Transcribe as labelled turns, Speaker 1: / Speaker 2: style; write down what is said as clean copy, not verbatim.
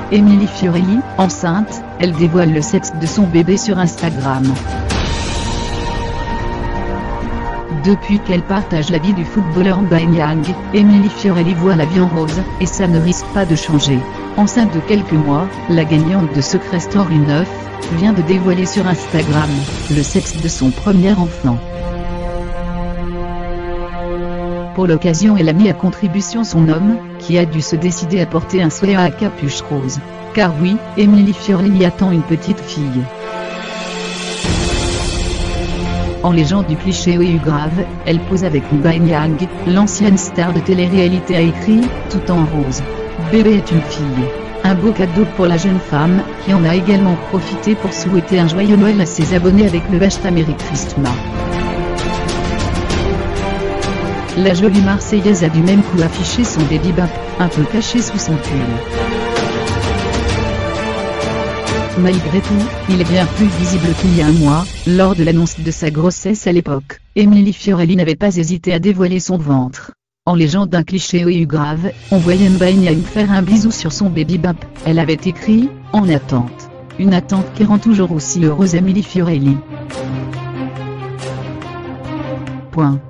Speaker 1: Émilie Fiorelli, enceinte, elle dévoile le sexe de son bébé sur Instagram. Depuis qu'elle partage la vie du footballeur Aubameyang, Émilie Fiorelli voit la vie en rose, et ça ne risque pas de changer. Enceinte de quelques mois, la gagnante de Secret Story 9 vient de dévoiler sur Instagram le sexe de son premier enfant. Pour l'occasion, elle a mis à contribution son homme, qui a dû se décider à porter un sweat à capuche rose. Car oui, Émilie Fiorelli attend une petite fille. En légende du cliché eu grave, elle pose avec Aubameyang, l'ancienne star de télé-réalité a écrit, tout en rose. Bébé est une fille. Un beau cadeau pour la jeune femme, qui en a également profité pour souhaiter un joyeux Noël à ses abonnés avec le hashtag Merry Christmas. La jolie Marseillaise a du même coup affiché son baby bump, un peu caché sous son pull. Malgré tout, il est bien plus visible qu'il y a un mois, lors de l'annonce de sa grossesse à l'époque. Émilie Fiorelli n'avait pas hésité à dévoiler son ventre. En légende d'un cliché eu grave, on voyait Aubameyang faire un bisou sur son baby bump. Elle avait écrit « En attente ». Une attente qui rend toujours aussi heureuse Émilie Fiorelli. Point.